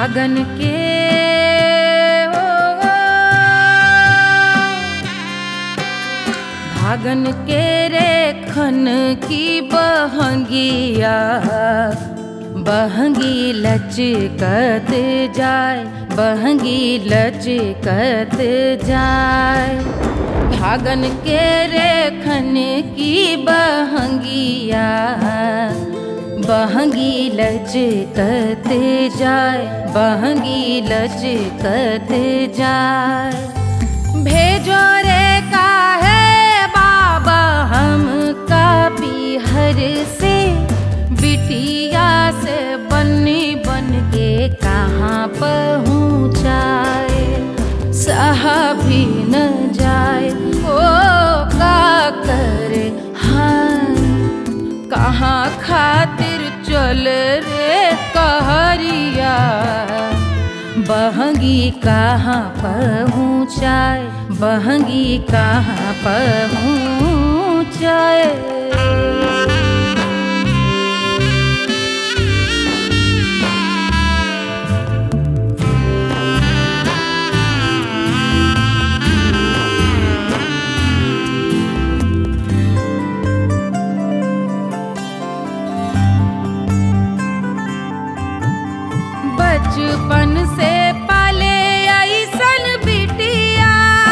भागन के भागन के रेखन की बहंगिया बहंगी लचकत जाए, बहंगी लचकत जाए। भागन के रेखन की बहंगिया बहंगी लचकत जाए, बहंगी लचकत जाए। भेजो रे काहे बाबा हमका बिहर से, बिटिया से बनी बन के कहाँ पहुँचाए। सहा भी न जाए ओ का करे हाँ, कहाँ खातिर चल रे कहरिया। बहंगी कहाँ पहुँचाए, बहंगी कहाँ पहुँचाए। बचपन से पाले ऐसन बिटिया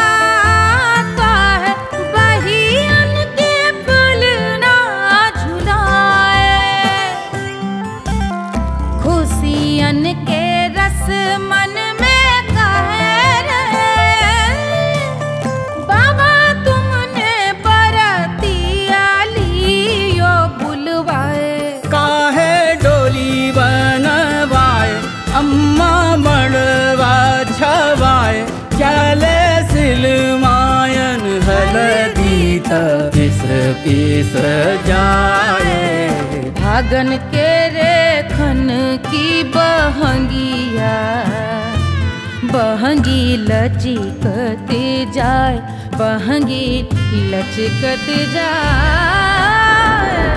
काहे बहियन के फूलना झुलाए। खुशियन के रस मन में कहे रे बाबा तुमने बरतिया लियो बुलवाए। काहे डोली बनवाए अम्मा मड़वा छवाए, चले सिलमायन हलदी पिस पिस जाए। भागन के रेखन की बहंगिया बहंगी लचकत जाए, बहंगी लचकत जाए।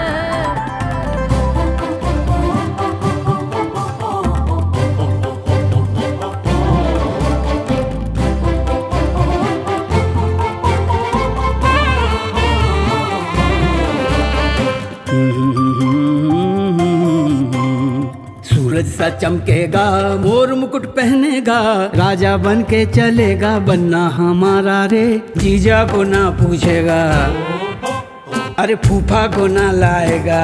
सूरज सा चमकेगा, मोर मुकुट पहनेगा, राजा बन के चलेगा, बनना हमारा रे। जीजा को ना पूछेगा, अरे फूफा को ना लाएगा,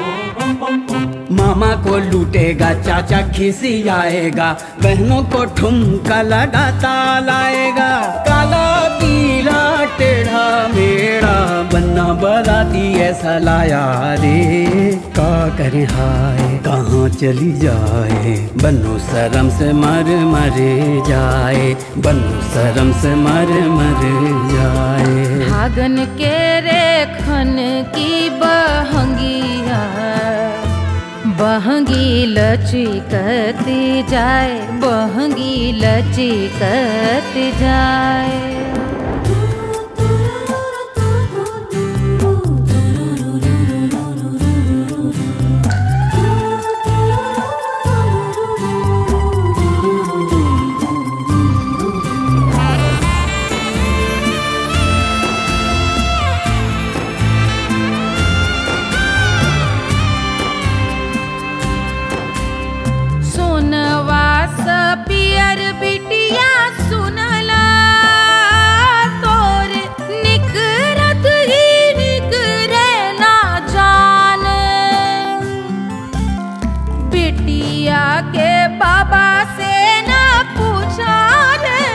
मामा को लूटेगा, चाचा खिसी आएगा, बहनों को ठुमका लगाता लाएगा। काला पीला टेढ़ा मेढ़ा बनना बराती ऐसा लाया रे। का करे हाय कहाँ चली जाए, बनो शर्म से मर मरे जाए, बनो शर्म से मर मर जाए। भागन के रेखन की बहंगिया बहंगी लचकत जाए, बहंगी लचकत जाए। पियर बिटिया सुनला तोर निकरत ही निकरे ना जान। बिटिया के बाबा से ना पूछा रे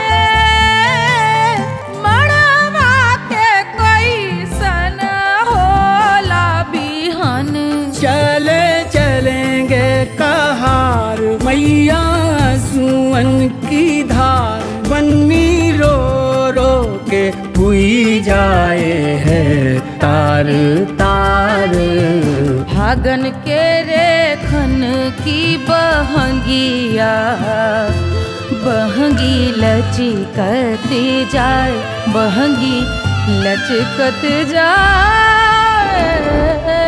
मड़वा के कैसन होला बिहन। चले चलेंगे कहार मैया सुअन की धार, बन्नी रो रो के हुई जाए है तार तार। भागन के रेखन की बहंगिया बहंगी लचकत जाए, बहंगी लचकत जाए।